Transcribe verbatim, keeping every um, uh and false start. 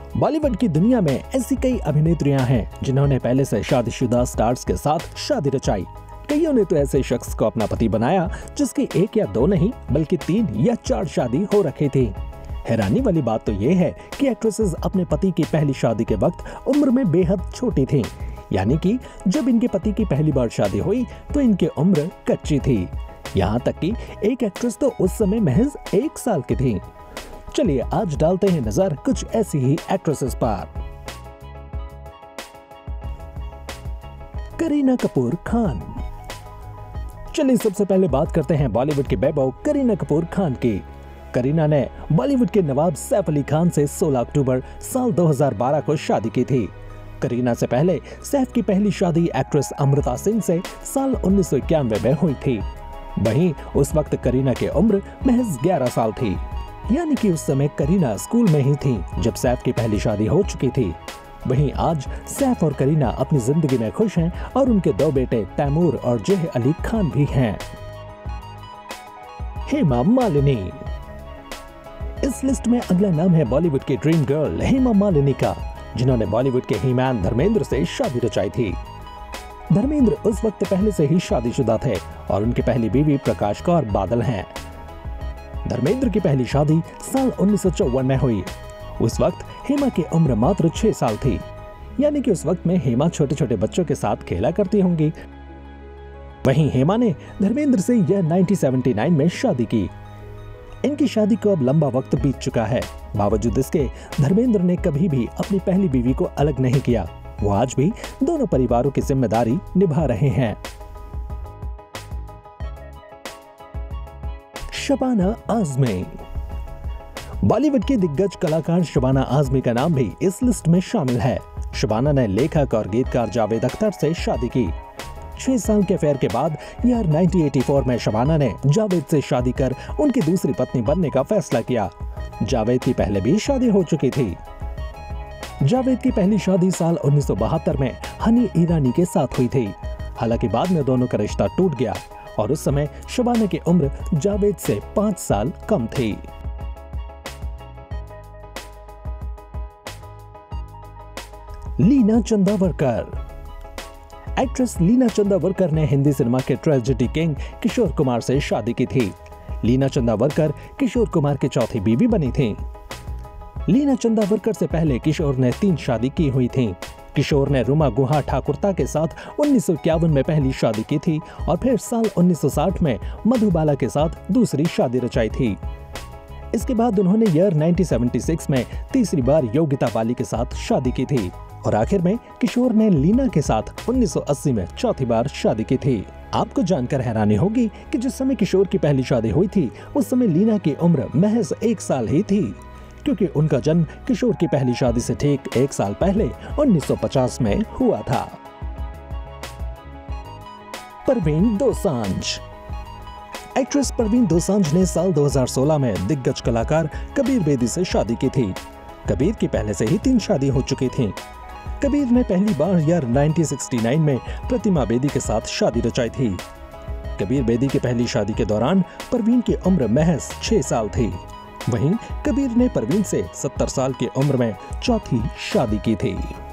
बॉलीवुड की दुनिया में ऐसी कई अभिनेत्रियां हैं जिन्होंने पहले से शादीशुदा स्टार्स के साथ शादी रचाई। कईयों ने तो ऐसे शख्स को अपना पति बनाया जिसकी एक या दो नहीं बल्कि तीन या चार शादी हो रखी थी। हैरानी वाली बात तो ये है कि एक्ट्रेसेस अपने पति की पहली शादी के वक्त उम्र में बेहद छोटी थीं, यानी कि जब इनके पति की पहली बार शादी हुई तो इनकी उम्र कच्ची थी। यहाँ तक कि एक एक्ट्रेस तो उस समय महज एक साल की थी। चलिए आज डालते हैं नजर कुछ ऐसी ही एक्ट्रेसेस पर। करीना कपूर खान। चलिए सबसे पहले बात करते हैं बॉलीवुड की बेबो करीना कपूर खान की। करीना ने बॉलीवुड के नवाब सैफ अली खान से सोलह अक्टूबर साल दो हज़ार बारह को शादी की थी। करीना से पहले सैफ की पहली शादी एक्ट्रेस अमृता सिंह से साल उन्नीस सौ इक्यानवे में हुई थी। वहीं उस वक्त करीना की उम्र महज ग्यारह साल थी, यानी कि उस समय करीना स्कूल में ही थी जब सैफ की पहली शादी हो चुकी थी। वहीं आज सैफ और करीना अपनी जिंदगी में खुश हैं और उनके दो बेटे तैमूर और जेह अली खान भी हैं। हेमा मालिनी। इस लिस्ट में अगला नाम है बॉलीवुड की ड्रीम गर्ल हेमा मालिनी का, जिन्होंने बॉलीवुड के ही मैन धर्मेंद्र से शादी रचाई थी। धर्मेंद्र उस वक्त पहले से ही शादीशुदा थे और उनकी पहली बीवी प्रकाश कौर बादल हैं। धर्मेंद्र की पहली शादी साल उन्नीस सौ चौवन में हुई। उस वक्त हेमा की उम्र मात्र छह साल थी, यानी कि उस वक्त में हेमा छोटे छोटे बच्चों के साथ खेला करती होंगी। वहीं हेमा ने धर्मेंद्र से यह उन्नीस सौ उन्यासी में शादी की। इनकी शादी को अब लंबा वक्त बीत चुका है। बावजूद इसके धर्मेंद्र ने कभी भी अपनी पहली बीवी को अलग नहीं किया। वो आज भी दोनों परिवारों की जिम्मेदारी निभा रहे हैं। शबाना आजमी। बॉलीवुड की दिग्गज कलाकार शबाना आजमी का नाम भी इस लिस्ट में शामिल है। शबाना ने लेखक और गीतकार जावेद अख्तर से शादी की। छह साल के अफेयर के बाद ईयर उन्नीस सौ चौरासी में शबाना ने जावेद से शादी कर उनकी दूसरी पत्नी बनने का फैसला किया। जावेद की पहले भी शादी हो चुकी थी। जावेद की पहली शादी साल उन्नीस सौ बहत्तर में हनी ईरानी के साथ हुई थी। हालांकि बाद में दोनों का रिश्ता टूट गया और उस समय शबाना की उम्र जावेद से पांच साल कम थी। लीना चंदावरकर। एक्ट्रेस लीना चंदावरकर ने हिंदी सिनेमा के ट्रेजेडी किंग किशोर कुमार से शादी की थी। लीना चंदावरकर किशोर कुमार की चौथी बीवी बनी थी। लीना चंदावरकर से पहले किशोर ने तीन शादी की हुई थी। किशोर ने रुमा गुहा ठाकुरता के साथ उन्नीस सौ इक्यावन में पहली शादी की थी और फिर साल उन्नीस सौ साठ में मधुबाला के साथ दूसरी शादी रचाई थी। इसके बाद उन्होंने ईयर उन्नीस सौ छिहत्तर में तीसरी बार योगिता बाली के साथ शादी की थी और आखिर में किशोर ने लीना के साथ उन्नीस सौ अस्सी में चौथी बार शादी की थी। आपको जानकर हैरानी होगी कि जिस समय किशोर की पहली शादी हुई थी उस समय लीना की उम्र महज एक साल ही थी, क्योंकि उनका जन्म किशोर की पहली शादी से ठीक एक साल पहले उन्नीस सौ पचास में हुआ था। परवीन दोसांझ। एक्ट्रेस परवीन दोसांझ ने साल दो हज़ार सोलह में दिग्गज कलाकार कबीर बेदी से शादी की थी। कबीर की पहले से ही तीन शादी हो चुकी थी। कबीर ने पहली बार ईयर उन्नीस सौ उनहत्तर में प्रतिमा बेदी के साथ शादी रचाई थी। कबीर बेदी की पहली शादी के दौरान परवीन की उम्र महज छह साल थी। वहीं कबीर ने परवीन से सत्तर साल की उम्र में चौथी शादी की थी।